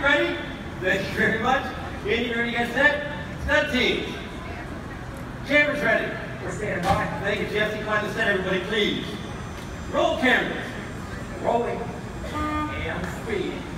ready? Thank you very much. Andy, ready, get set? Stunt team. Cameras ready. We're standing by. Thank you, Jesse. Climb the set, everybody, please. Roll cameras. Rolling. And speed.